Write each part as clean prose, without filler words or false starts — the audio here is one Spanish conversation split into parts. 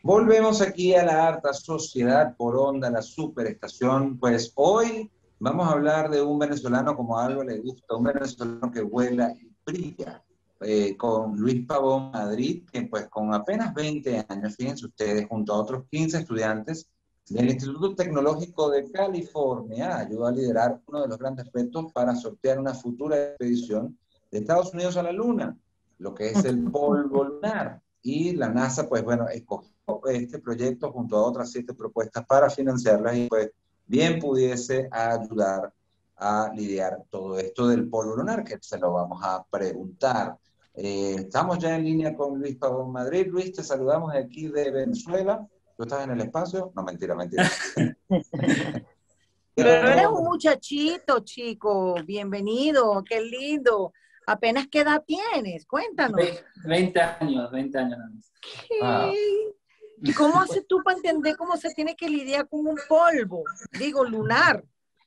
Volvemos aquí a la harta sociedad por Onda, la superestación. Pues hoy vamos a hablar de un venezolano como a algo le gusta, un venezolano que vuela y brilla, con Luis Pavón Madrid, que pues con apenas 20 años, fíjense ustedes, junto a otros 15 estudiantes del Instituto Tecnológico de California, ayudó a liderar uno de los grandes retos para sortear una futura expedición de Estados Unidos a la Luna, lo que es el polvo lunar. Y la NASA, pues bueno, escogió este proyecto junto a otras 7 propuestas para financiarlas y pues bien pudiese ayudar a lidiar todo esto del polvo lunar, que se lo vamos a preguntar. Estamos ya en línea con Luis Pavón Madrid. Luis, te saludamos de aquí de Venezuela. ¿Tú estás en el espacio? No, mentira, mentira. Pero eres un muchachito, chico. Bienvenido, qué lindo. Apenas qué edad tienes, cuéntanos. 20 años, 20 años nada más. Ah, ¿Qué? ¿Y cómo haces tú para entender cómo se tiene que lidiar con un polvo? Digo, lunar.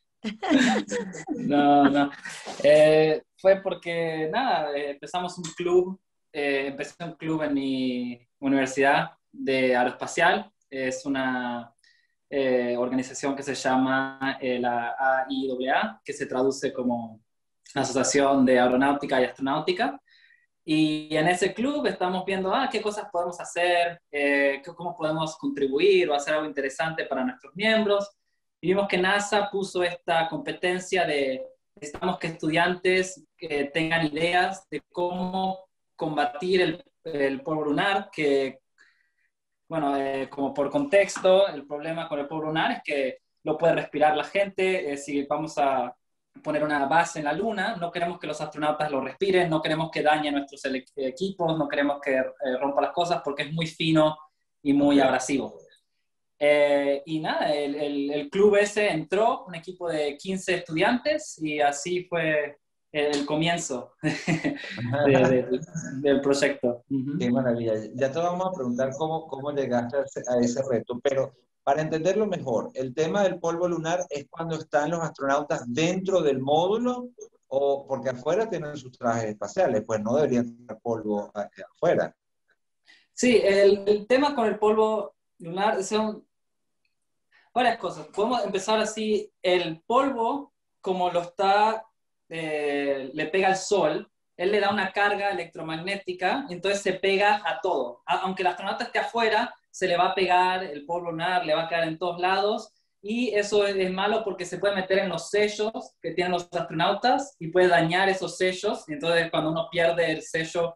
No, no. Fue porque, nada, empezamos un club, empecé un club en mi universidad de aeroespacial. Es una organización que se llama la AIAA, que se traduce como Asociación de Aeronáutica y Astronáutica. Y en ese club estamos viendo qué cosas podemos hacer, cómo podemos contribuir o hacer algo interesante para nuestros miembros. Y vimos que NASA puso esta competencia de necesitamos que estudiantes tengan ideas de cómo combatir el polvo lunar, que, bueno, como por contexto, el problema con el polvo lunar es que lo puede respirar la gente. Si vamos a poner una base en la Luna, no queremos que los astronautas lo respiren, no queremos que dañe nuestros equipos, no queremos que rompa las cosas porque es muy fino y muy okay. abrasivo. Y nada, el club ese entró, un equipo de 15 estudiantes, y así fue el comienzo del proyecto. Qué maravilla. Ya te vamos a preguntar cómo llegaste a ese reto, pero para entenderlo mejor, ¿el tema del polvo lunar es cuando están los astronautas dentro del módulo o porque afuera tienen sus trajes espaciales? Pues no deberían tener polvo afuera. Sí, el tema con el polvo lunar son varias cosas. Podemos empezar así. El polvo, como le pega al sol, él le da una carga electromagnética, entonces se pega a todo. Aunque el astronauta esté afuera, se le va a pegar el polvo lunar, le va a caer en todos lados, y eso es malo porque se puede meter en los sellos que tienen los astronautas y puede dañar esos sellos, y entonces cuando uno pierde el sello,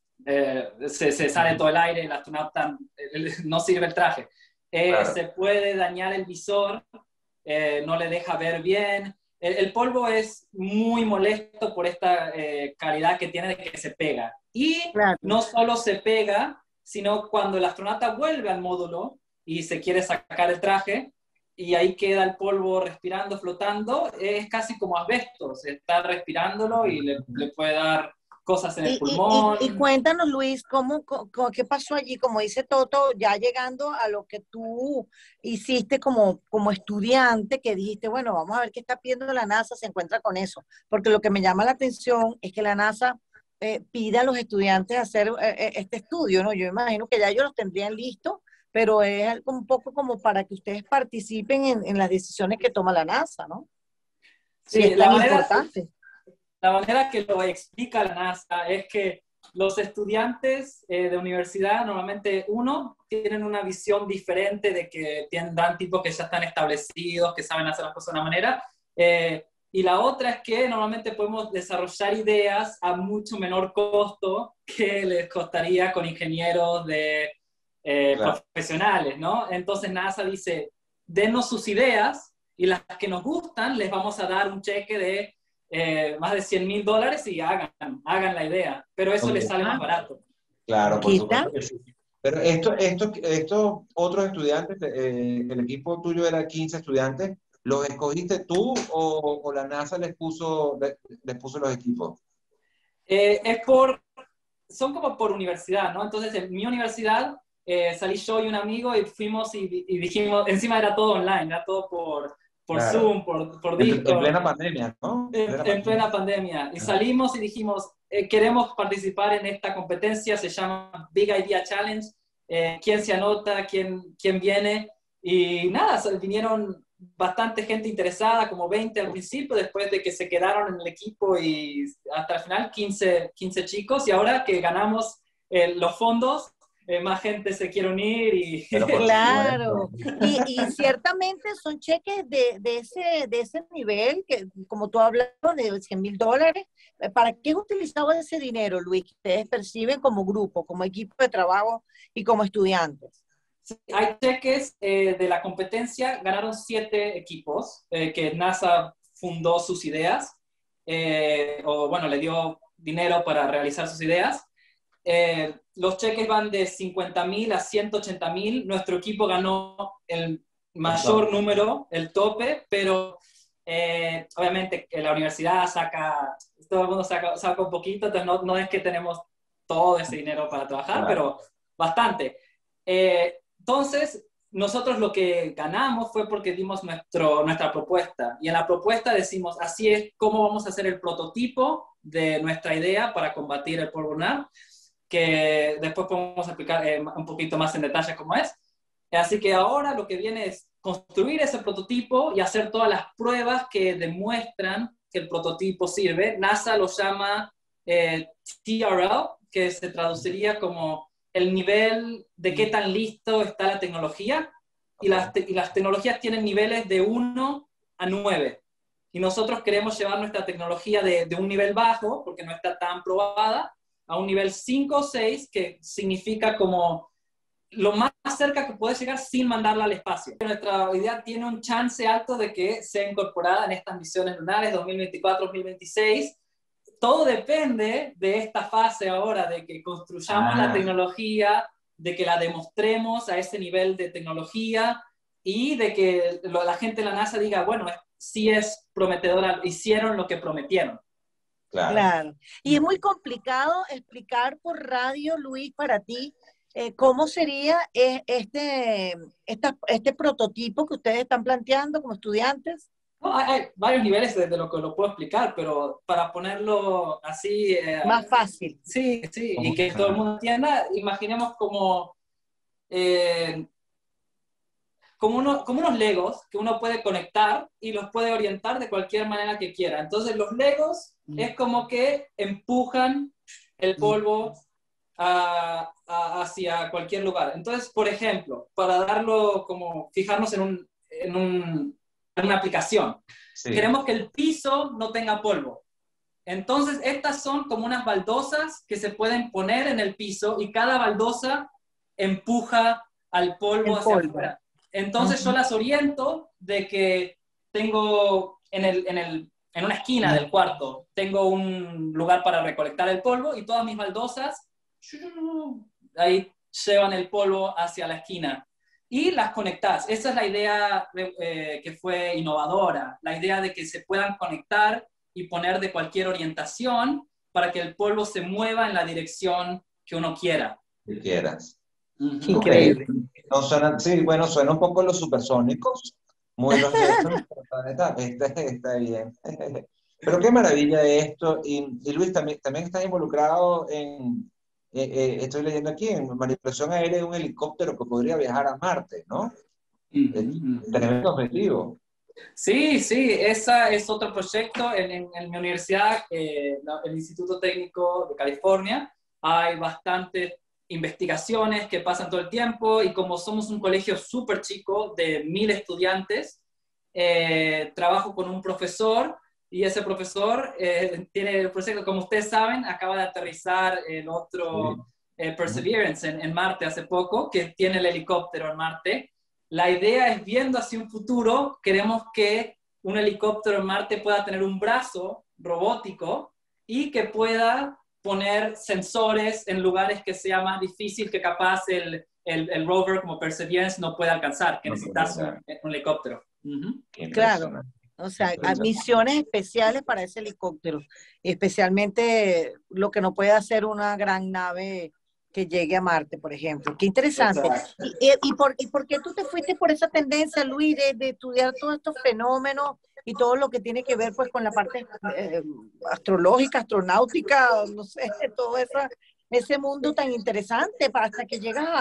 se sale todo el aire, el astronauta no sirve el traje. Claro. Se puede dañar el visor, no le deja ver bien. El polvo es muy molesto por esta calidad que tiene de que se pega. Y Claro. no solo se pega, sino cuando el astronauta vuelve al módulo y se quiere sacar el traje, y ahí queda el polvo respirando, flotando, es casi como asbesto, se está respirándolo y le puede dar cosas en el pulmón. Y cuéntanos, Luis, ¿qué pasó allí? Como dice Toto, ya llegando a lo que tú hiciste como estudiante, que dijiste, bueno, vamos a ver qué está pidiendo la NASA, se encuentra con eso. Porque lo que me llama la atención es que la NASA pide a los estudiantes hacer este estudio, ¿no? Yo imagino que ya ellos los tendrían listos, pero es algo un poco como para que ustedes participen en las decisiones que toma la NASA, ¿no? Si Sí, es tan importante. la manera que lo explica la NASA es que los estudiantes de universidad normalmente, tienen una visión diferente de que dan tipos que ya están establecidos, que saben hacer las cosas de una manera, y la otra es que normalmente podemos desarrollar ideas a mucho menor costo que les costaría con ingenieros Claro. profesionales, ¿no? Entonces NASA dice, denos sus ideas y las que nos gustan les vamos a dar un cheque de más de $100,000 y hagan la idea, pero eso Ok. les sale más barato. Claro, por ¿Qué supuesto tal? que sí. Pero estos otros estudiantes, el equipo tuyo era 15 estudiantes, ¿los escogiste tú o la NASA les puso los equipos? Eh, es Son como por universidad, ¿no? Entonces, en mi universidad salí yo y un amigo y fuimos y dijimos, encima era todo online, era todo por Claro. Zoom, por En Discord, plena pandemia, ¿no? Plena en pandemia. plena pandemia. Y Ajá. salimos y dijimos, queremos participar en esta competencia, se llama Big Idea Challenge. quién se anota, quién viene. Y nada, vinieron bastante gente interesada, como 20 al principio, después de que se quedaron en el equipo y hasta el final 15 chicos. Y ahora que ganamos los fondos, más gente se quiere unir y Pero por Claro, supuesto. y ciertamente son cheques de ese nivel, que como tú hablas de $100,000. ¿Para qué es utilizado ese dinero, Luis, que ustedes perciben como grupo, como equipo de trabajo y como estudiantes? hay cheques de la competencia, ganaron 7 equipos que NASA fundó sus ideas, o bueno, le dio dinero para realizar sus ideas. Los cheques van de 50,000 a 180,000. Nuestro equipo ganó el mayor número, el tope, pero obviamente que la universidad todo el mundo saca un poquito, entonces no es que tenemos todo ese dinero para trabajar, Claro. pero bastante. Entonces, nosotros lo que ganamos fue porque dimos nuestra propuesta. Y en la propuesta decimos, así es cómo vamos a hacer el prototipo de nuestra idea para combatir el polvo lunar, que después podemos explicar un poquito más en detalle cómo es. Así que ahora lo que viene es construir ese prototipo y hacer todas las pruebas que demuestran que el prototipo sirve. NASA lo llama TRL, que se traduciría como el nivel de qué tan listo está la tecnología. Y las tecnologías tienen niveles de 1 a 9. Y nosotros queremos llevar nuestra tecnología de un nivel bajo, porque no está tan probada, a un nivel 5 o 6, que significa como lo más cerca que puede llegar sin mandarla al espacio. Nuestra idea tiene un chance alto de que sea incorporada en estas misiones lunares 2024-2026. Todo depende de esta fase ahora, de que construyamos la tecnología, de que la demostremos a ese nivel de tecnología y de que la gente de la NASA diga, bueno, sí es prometedora, hicieron lo que prometieron. Claro. Y es muy complicado explicar por radio, Luis, para ti, cómo sería este prototipo que ustedes están planteando como estudiantes. No, hay varios niveles de lo que lo puedo explicar, pero para ponerlo así... Más fácil. Sí, y que todo el mundo entienda, imaginemos como unos Legos que uno puede conectar y los puede orientar de cualquier manera que quiera. Entonces los Legos es como que empujan el polvo hacia cualquier lugar. Entonces, por ejemplo, para darlo como fijarnos en una aplicación, queremos que el piso no tenga polvo. Entonces, estas son como unas baldosas que se pueden poner en el piso y cada baldosa empuja al polvo hacia afuera. Entonces, yo las oriento de que tengo en una esquina del cuarto, tengo un lugar para recolectar el polvo y todas mis baldosas ahí llevan el polvo hacia la esquina y las conectás. Esa es la idea que fue innovadora, la idea de que se puedan conectar y poner de cualquier orientación para que el polvo se mueva en la dirección que uno quiera. Que quieras. Increíble. Okay. No, sí, bueno, suena un poco los supersónicos, muy los Jetsons, pero está bien. Pero qué maravilla esto. Y Luis, también estás involucrado estoy leyendo aquí, en manipulación aérea de un helicóptero que podría viajar a Marte, ¿no? Tremendo objetivo. Sí, ese es otro proyecto. En mi universidad, el Instituto Técnico de California, hay bastantes investigaciones que pasan todo el tiempo y como somos un colegio súper chico de 1,000 estudiantes, trabajo con un profesor y ese profesor tiene el proyecto, como ustedes saben, acaba de aterrizar el otro Perseverance en Marte hace poco, que tiene el helicóptero en Marte. La idea es, viendo hacia un futuro, queremos que un helicóptero en Marte pueda tener un brazo robótico y que pueda poner sensores en lugares que sea más difícil, que capaz el rover como Perseverance no puede alcanzar, que necesitas un helicóptero. Claro, o sea, hay misiones especiales para ese helicóptero, especialmente lo que no puede hacer una gran nave que llegue a Marte, por ejemplo. Qué interesante. ¿Y por qué tú te fuiste por esa tendencia, Luis, de estudiar todos estos fenómenos y todo lo que tiene que ver pues con la parte astrológica, astronáutica, no sé, todo ese mundo tan interesante hasta que llegas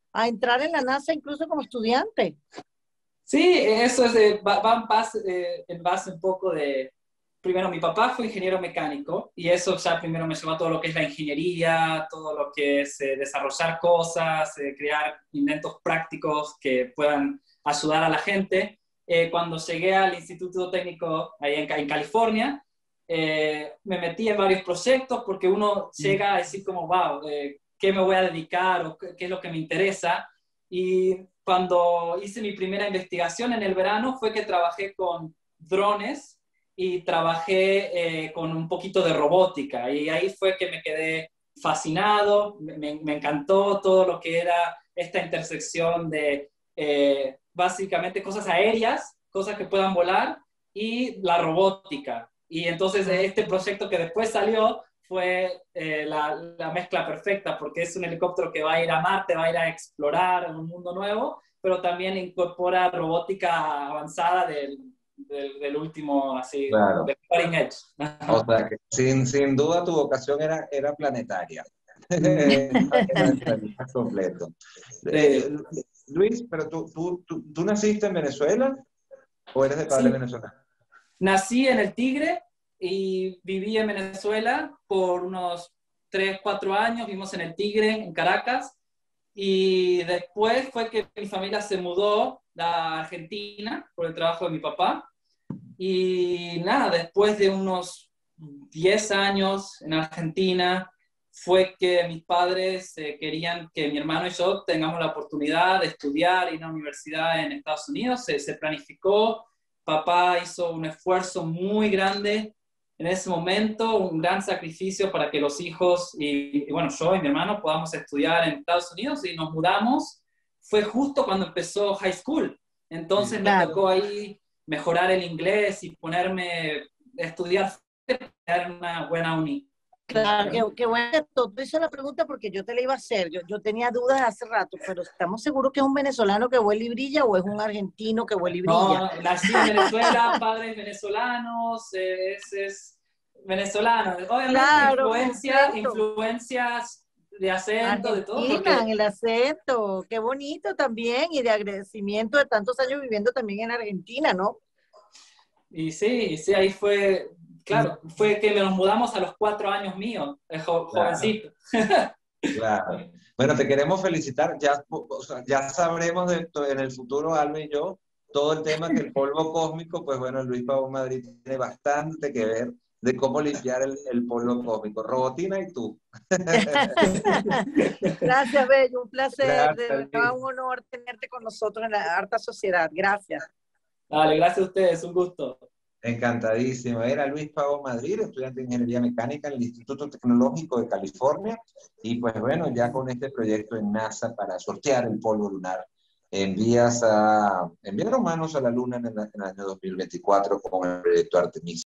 a entrar en la NASA incluso como estudiante. Sí, eso es va en base un poco de... Primero, mi papá fue ingeniero mecánico y eso ya primero me llevó a todo lo que es la ingeniería, todo lo que es desarrollar cosas, crear inventos prácticos que puedan ayudar a la gente. Cuando llegué al Instituto Técnico ahí en California, me metí en varios proyectos porque uno llega a decir como, wow, ¿qué me voy a dedicar o qué es lo que me interesa? Y cuando hice mi primera investigación en el verano fue que trabajé con drones y trabajé con un poquito de robótica y ahí fue que me quedé fascinado, me encantó todo lo que era esta intersección de básicamente cosas aéreas, cosas que puedan volar y la robótica. Y entonces este proyecto que después salió fue la mezcla perfecta porque es un helicóptero que va a ir a Marte, va a ir a explorar un mundo nuevo, pero también incorpora robótica avanzada del último, así, Claro. del cutting edge. O sea, que sin duda tu vocación era planetaria. Era completo. Sí. Luis, pero ¿tú naciste en Venezuela o eres de padre Sí, venezolano? nací en el Tigre y viví en Venezuela por unos 3 4 años, vivimos en el Tigre, en Caracas, y después fue que mi familia se mudó a Argentina por el trabajo de mi papá. Y nada, después de unos 10 años en Argentina, fue que mis padres querían que mi hermano y yo tengamos la oportunidad de estudiar en una universidad en Estados Unidos. Se planificó, papá hizo un esfuerzo muy grande en ese momento, un gran sacrificio para que los hijos y bueno, yo y mi hermano podamos estudiar en Estados Unidos y nos mudamos. Fue justo cuando empezó high school. Entonces me Claro. tocó ahí mejorar el inglés y ponerme a estudiar en una buena uni. Claro, qué bueno que tú hizo la pregunta porque yo te la iba a hacer. Yo tenía dudas hace rato, pero ¿estamos seguros que es un venezolano que huele y brilla o es un argentino que huele y brilla? No, nací en Venezuela, padres venezolanos, es venezolano. Obviamente Claro, perfecto. influencias de acento, de todo, Argentina, en porque, el acento, qué bonito también, y de agradecimiento de tantos años viviendo también en Argentina, ¿no? y sí, sí, ahí fue, claro, fue que nos mudamos a los 4 años míos, Claro, jovencito. claro. Bueno, te queremos felicitar. Ya, o sea, ya sabremos en el futuro, Alba y yo, todo el tema que el polvo cósmico, pues bueno, Luis Pavón Madrid tiene bastante que ver de cómo limpiar el polvo cósmico. Robotina y tú. Gracias, Bello, un placer, de Gracias, verdad Luis. un honor tenerte con nosotros en la Harta Sociedad. Gracias. Dale, gracias a ustedes, un gusto. Encantadísimo. Era Luis Pavón Madrid, estudiante de Ingeniería Mecánica en el Instituto Tecnológico de California. Y pues bueno, ya con este proyecto en NASA para sortear el polvo lunar, enviar humanos a la Luna en el año 2024 con el proyecto Artemis.